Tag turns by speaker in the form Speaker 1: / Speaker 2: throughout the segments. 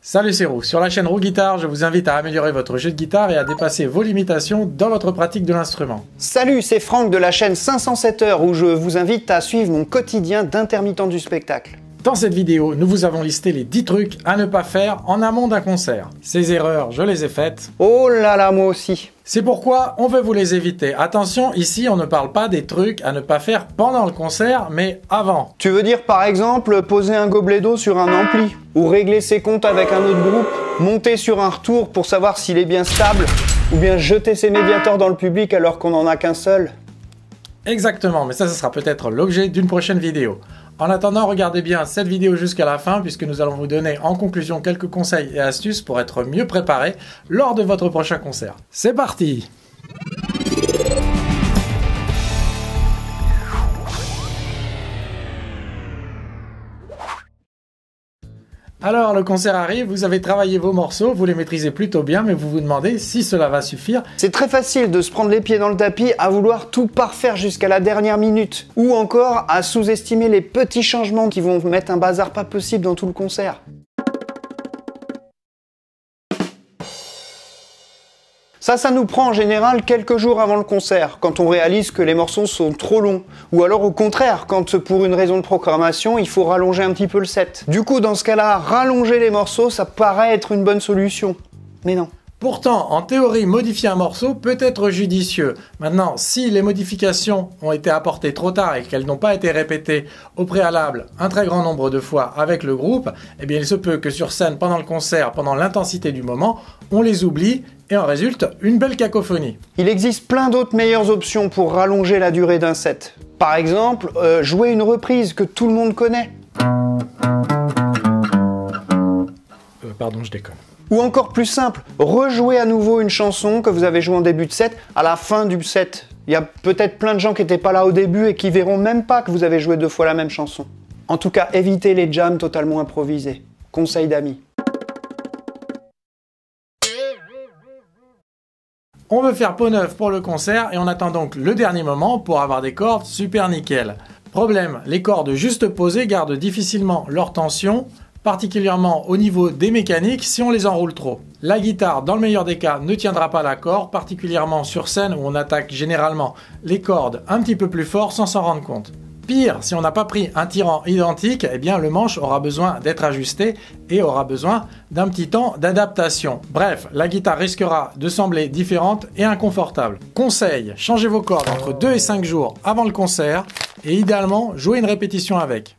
Speaker 1: Salut, c'est Roux. Sur la chaîne Roux Guitare, je vous invite à améliorer votre jeu de guitare et à dépasser vos limitations dans votre pratique de l'instrument.
Speaker 2: Salut, c'est Franck de la chaîne 507 heures où je vous invite à suivre mon quotidien d'intermittent du spectacle.
Speaker 1: Dans cette vidéo, nous vous avons listé les 10 trucs à ne pas faire en amont d'un concert. Ces erreurs, je les ai faites.
Speaker 2: Oh là là, moi aussi.
Speaker 1: C'est pourquoi on veut vous les éviter. Attention, ici on ne parle pas des trucs à ne pas faire pendant le concert, mais avant.
Speaker 2: Tu veux dire par exemple poser un gobelet d'eau sur un ampli, ou régler ses comptes avec un autre groupe, monter sur un retour pour savoir s'il est bien stable, ou bien jeter ses médiators dans le public alors qu'on n'en a qu'un seul.
Speaker 1: Exactement, mais ça sera peut-être l'objet d'une prochaine vidéo. En attendant, regardez bien cette vidéo jusqu'à la fin puisque nous allons vous donner en conclusion quelques conseils et astuces pour être mieux préparé lors de votre prochain concert. C'est parti! Alors, le concert arrive, vous avez travaillé vos morceaux, vous les maîtrisez plutôt bien, mais vous vous demandez si cela va suffire.
Speaker 2: C'est très facile de se prendre les pieds dans le tapis à vouloir tout parfaire jusqu'à la dernière minute, ou encore à sous-estimer les petits changements qui vont mettre un bazar pas possible dans tout le concert. Ça nous prend en général quelques jours avant le concert, quand on réalise que les morceaux sont trop longs. Ou alors au contraire, quand pour une raison de programmation, il faut rallonger un petit peu le set. Du coup, dans ce cas-là, rallonger les morceaux, ça paraît être une bonne solution. Mais non.
Speaker 1: Pourtant, en théorie, modifier un morceau peut être judicieux. Maintenant, si les modifications ont été apportées trop tard et qu'elles n'ont pas été répétées au préalable un très grand nombre de fois avec le groupe, eh bien il se peut que sur scène, pendant le concert, pendant l'intensité du moment, on les oublie et en résulte une belle cacophonie.
Speaker 2: Il existe plein d'autres meilleures options pour rallonger la durée d'un set. Par exemple, jouer une reprise que tout le monde connaît.
Speaker 1: Pardon, je déconne.
Speaker 2: Ou encore plus simple, rejouer à nouveau une chanson que vous avez jouée en début de set à la fin du set. Il y a peut-être plein de gens qui n'étaient pas là au début et qui verront même pas que vous avez joué 2 fois la même chanson. En tout cas, évitez les jams totalement improvisés. Conseil d'amis.
Speaker 1: On veut faire peau neuve pour le concert et on attend donc le dernier moment pour avoir des cordes super nickel. Problème, les cordes juste posées gardent difficilement leur tension, particulièrement au niveau des mécaniques si on les enroule trop. La guitare, dans le meilleur des cas, ne tiendra pas l'accord, particulièrement sur scène où on attaque généralement les cordes un petit peu plus fort sans s'en rendre compte. Pire, si on n'a pas pris un tirant identique, eh bien le manche aura besoin d'être ajusté et aura besoin d'un petit temps d'adaptation. Bref, la guitare risquera de sembler différente et inconfortable. Conseil, changez vos cordes entre 2 et 5 jours avant le concert et idéalement, jouez une répétition avec.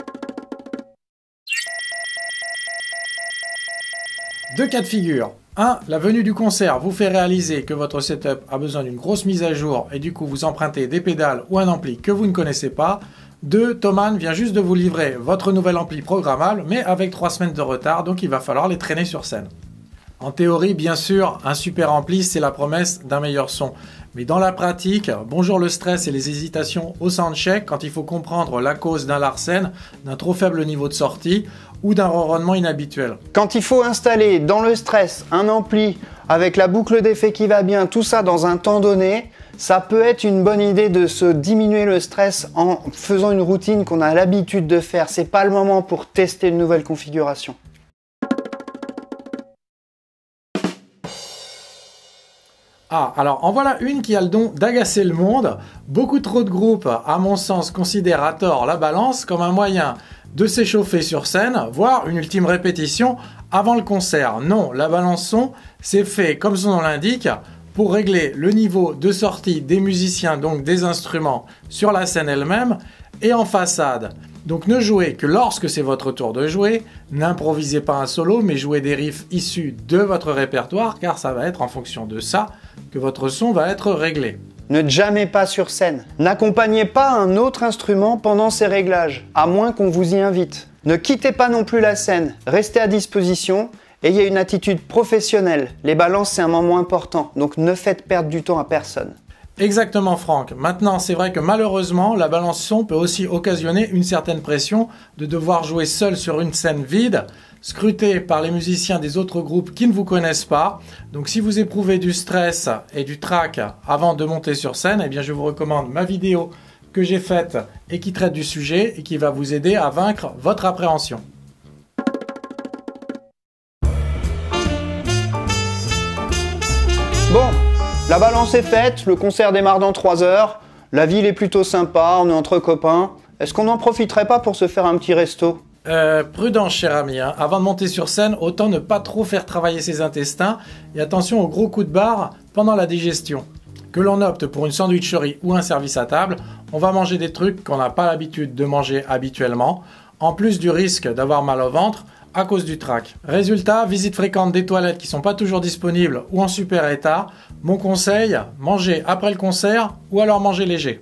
Speaker 1: Deux cas de figure. 1. La venue du concert vous fait réaliser que votre setup a besoin d'une grosse mise à jour et du coup vous empruntez des pédales ou un ampli que vous ne connaissez pas. 2. Thomann vient juste de vous livrer votre nouvel ampli programmable mais avec 3 semaines de retard donc il va falloir les traîner sur scène. En théorie, bien sûr, un super ampli c'est la promesse d'un meilleur son. Mais dans la pratique, bonjour le stress et les hésitations au soundcheck quand il faut comprendre la cause d'un Larsen, d'un trop faible niveau de sortie ou d'un ronronnement inhabituel.
Speaker 2: Quand il faut installer dans le stress un ampli avec la boucle d'effet qui va bien, tout ça dans un temps donné, ça peut être une bonne idée de se diminuer le stress en faisant une routine qu'on a l'habitude de faire. C'est pas le moment pour tester une nouvelle configuration.
Speaker 1: Ah, alors en voilà une qui a le don d'agacer le monde. Beaucoup trop de groupes, à mon sens, considèrent à tort la balance comme un moyen de s'échauffer sur scène, voire une ultime répétition avant le concert. Non, la balance son, c'est fait, comme son nom l'indique, pour régler le niveau de sortie des musiciens, donc des instruments, sur la scène elle-même et en façade. Donc ne jouez que lorsque c'est votre tour de jouer, n'improvisez pas un solo, mais jouez des riffs issus de votre répertoire, car ça va être en fonction de ça que votre son va être réglé.
Speaker 2: Ne jammez pas sur scène. N'accompagnez pas un autre instrument pendant ces réglages, à moins qu'on vous y invite. Ne quittez pas non plus la scène, restez à disposition, ayez une attitude professionnelle. Les balances, c'est un moment important, donc ne faites perdre du temps à personne.
Speaker 1: Exactement Franck. Maintenant, c'est vrai que malheureusement, la balance son peut aussi occasionner une certaine pression de devoir jouer seul sur une scène vide, scruté par les musiciens des autres groupes qui ne vous connaissent pas. Donc si vous éprouvez du stress et du trac avant de monter sur scène, eh bien je vous recommande ma vidéo que j'ai faite et qui traite du sujet et qui va vous aider à vaincre votre appréhension.
Speaker 2: La balance est faite, le concert démarre dans 3 heures, la ville est plutôt sympa, on est entre copains. Est-ce qu'on n'en profiterait pas pour se faire un petit resto ?
Speaker 1: Prudence, cher ami, hein. Avant de monter sur scène, autant ne pas trop faire travailler ses intestins et attention aux gros coups de barre pendant la digestion. Que l'on opte pour une sandwicherie ou un service à table, on va manger des trucs qu'on n'a pas l'habitude de manger habituellement, en plus du risque d'avoir mal au ventre à cause du trac. Résultat, visite fréquente des toilettes qui sont pas toujours disponibles ou en super état. Mon conseil, manger après le concert ou alors manger léger.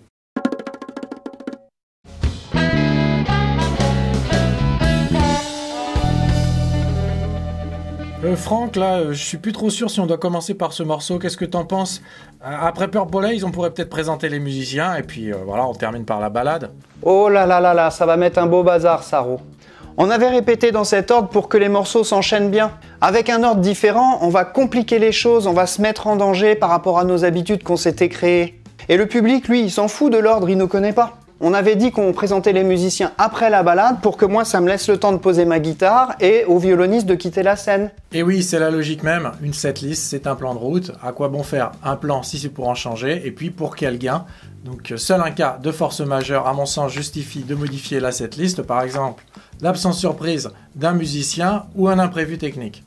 Speaker 1: Franck, là, je suis plus trop sûr si on doit commencer par ce morceau. Qu'est-ce que t'en penses ? Après Purple Haze, on pourrait peut-être présenter les musiciens et puis voilà, on termine par la balade.
Speaker 2: Oh là là là là, ça va mettre un beau bazar, Saro. On avait répété dans cet ordre pour que les morceaux s'enchaînent bien. Avec un ordre différent, on va compliquer les choses, on va se mettre en danger par rapport à nos habitudes qu'on s'était créées. Et le public, lui, il s'en fout de l'ordre, il nous connaît pas. On avait dit qu'on présentait les musiciens après la balade pour que moi ça me laisse le temps de poser ma guitare et au violoniste de quitter la scène.
Speaker 1: Et oui, c'est la logique même. Une setlist, c'est un plan de route. À quoi bon faire un plan si c'est pour en changer? Et puis pour quel gain? Donc seul un cas de force majeure, à mon sens, justifie de modifier la setlist. Par exemple, l'absence surprise d'un musicien ou un imprévu technique.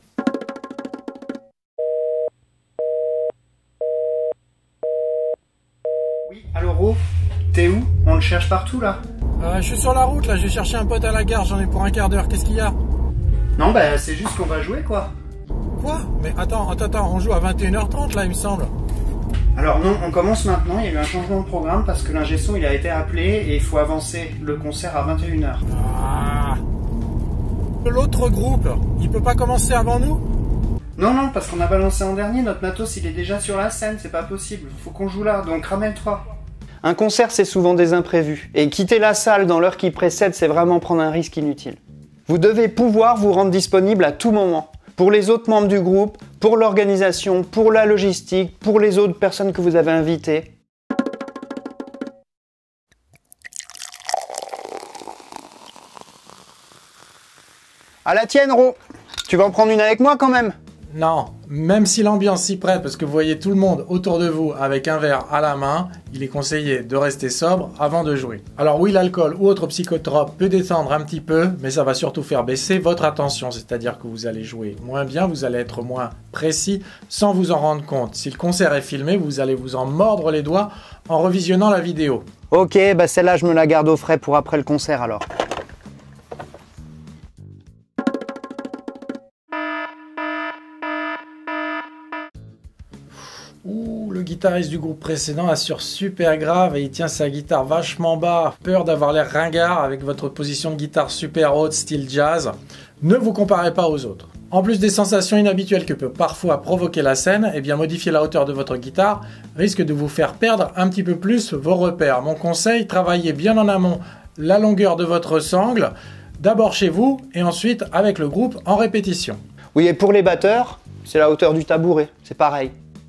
Speaker 2: Oui, allô Ro, t'es où? On le cherche partout là.
Speaker 1: Je suis sur la route là, je vais chercher un pote à la gare, j'en ai pour un quart d'heure, qu'est-ce qu'il y a?
Speaker 2: Non bah c'est juste qu'on va jouer quoi.
Speaker 1: Quoi? Mais attends, on joue à 21h30 là il me semble.
Speaker 2: Alors non, on commence maintenant, il y a eu un changement de programme parce que l'ingé son il a été appelé et il faut avancer le concert à 21h.
Speaker 1: Ah. L'autre groupe, il peut pas commencer avant nous?
Speaker 2: Non, parce qu'on a balancé en dernier, notre matos il est déjà sur la scène, c'est pas possible, faut qu'on joue là, donc ramène-toi. Un concert c'est souvent des imprévus, et quitter la salle dans l'heure qui précède c'est vraiment prendre un risque inutile. Vous devez pouvoir vous rendre disponible à tout moment, pour les autres membres du groupe, pour l'organisation, pour la logistique, pour les autres personnes que vous avez invitées. À la tienne, Ro. Tu vas en prendre une avec moi quand même?
Speaker 1: Non, même si l'ambiance s'y prête, parce que vous voyez tout le monde autour de vous avec un verre à la main, il est conseillé de rester sobre avant de jouer. Alors oui, l'alcool ou autre psychotrope peut détendre un petit peu, mais ça va surtout faire baisser votre attention, c'est-à-dire que vous allez jouer moins bien, vous allez être moins précis sans vous en rendre compte. Si le concert est filmé, vous allez vous en mordre les doigts en revisionnant la vidéo.
Speaker 2: Ok, bah celle-là je me la garde au frais pour après le concert alors.
Speaker 1: Le guitariste du groupe précédent assure super grave et il tient sa guitare vachement bas. Peur d'avoir l'air ringard avec votre position de guitare super haute style jazz. Ne vous comparez pas aux autres. En plus des sensations inhabituelles que peut parfois provoquer la scène, eh bien modifier la hauteur de votre guitare risque de vous faire perdre un petit peu plus vos repères. Mon conseil, travaillez bien en amont la longueur de votre sangle, d'abord chez vous et ensuite avec le groupe en répétition.
Speaker 2: Oui, et pour les batteurs, c'est la hauteur du tabouret, c'est pareil.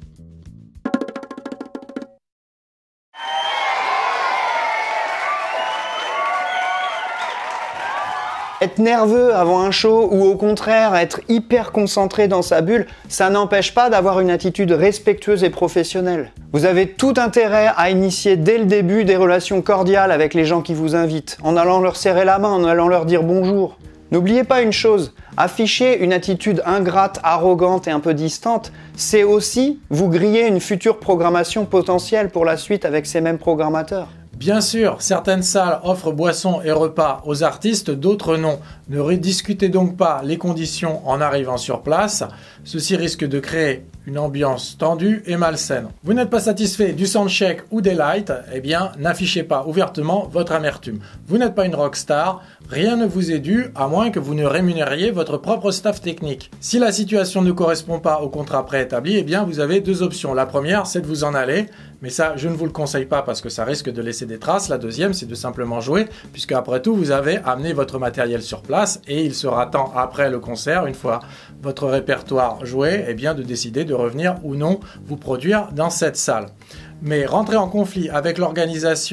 Speaker 2: Être nerveux avant un show ou au contraire être hyper concentré dans sa bulle, ça n'empêche pas d'avoir une attitude respectueuse et professionnelle. Vous avez tout intérêt à initier dès le début des relations cordiales avec les gens qui vous invitent, en allant leur serrer la main, en allant leur dire bonjour. N'oubliez pas une chose, afficher une attitude ingrate, arrogante et un peu distante, c'est aussi vous griller une future programmation potentielle pour la suite avec ces mêmes programmateurs.
Speaker 1: Bien sûr, certaines salles offrent boissons et repas aux artistes, d'autres non. Ne rediscutez donc pas les conditions en arrivant sur place. Ceci risque de créer une ambiance tendue et malsaine. Vous n'êtes pas satisfait du soundcheck ou des lights, eh bien n'affichez pas ouvertement votre amertume. Vous n'êtes pas une rockstar, rien ne vous est dû à moins que vous ne rémunériez votre propre staff technique. Si la situation ne correspond pas au contrat préétabli, eh bien vous avez deux options. La première, c'est de vous en aller, mais ça je ne vous le conseille pas parce que ça risque de laisser des traces. La deuxième, c'est de simplement jouer, puisque après tout vous avez amené votre matériel sur place et il sera temps après le concert, une fois votre répertoire joué, eh bien de décider de revenir ou non vous produire dans cette salle. Mais rentrer en conflit avec l'organisation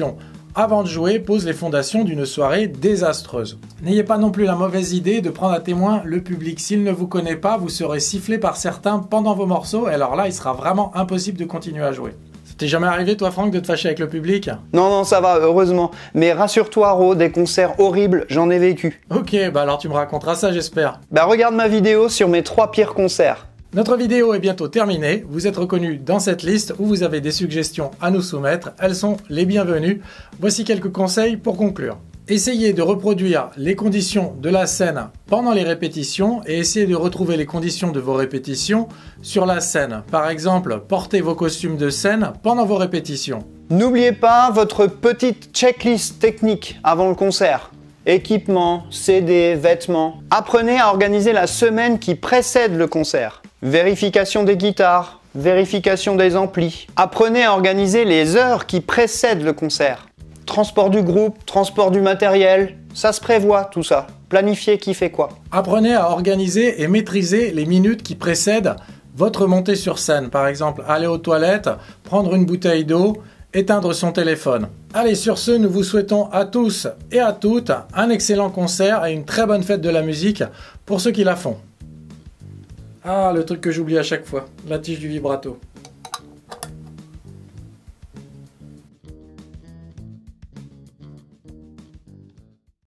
Speaker 1: avant de jouer pose les fondations d'une soirée désastreuse. N'ayez pas non plus la mauvaise idée de prendre à témoin le public. S'il ne vous connaît pas, vous serez sifflé par certains pendant vos morceaux et alors là, il sera vraiment impossible de continuer à jouer. Ça t'est jamais arrivé, toi, Franck, de te fâcher avec le public?
Speaker 2: Non, ça va, heureusement. Mais rassure-toi, Ro, des concerts horribles, j'en ai vécu.
Speaker 1: Ok, bah alors tu me raconteras ça, j'espère.
Speaker 2: Bah regarde ma vidéo sur mes 3 pires concerts.
Speaker 1: Notre vidéo est bientôt terminée. Vous êtes reconnu dans cette liste où vous avez des suggestions à nous soumettre. Elles sont les bienvenues. Voici quelques conseils pour conclure. Essayez de reproduire les conditions de la scène pendant les répétitions et essayez de retrouver les conditions de vos répétitions sur la scène. Par exemple, portez vos costumes de scène pendant vos répétitions.
Speaker 2: N'oubliez pas votre petite checklist technique avant le concert. Équipement, CD, vêtements. Apprenez à organiser la semaine qui précède le concert. Vérification des guitares, vérification des amplis. Apprenez à organiser les heures qui précèdent le concert. Transport du groupe, transport du matériel, ça se prévoit tout ça. Planifiez qui fait quoi.
Speaker 1: Apprenez à organiser et maîtriser les minutes qui précèdent votre montée sur scène. Par exemple, aller aux toilettes, prendre une bouteille d'eau, éteindre son téléphone. Allez, sur ce, nous vous souhaitons à tous et à toutes un excellent concert et une très bonne fête de la musique pour ceux qui la font. Ah, le truc que j'oublie à chaque fois, la tige du vibrato.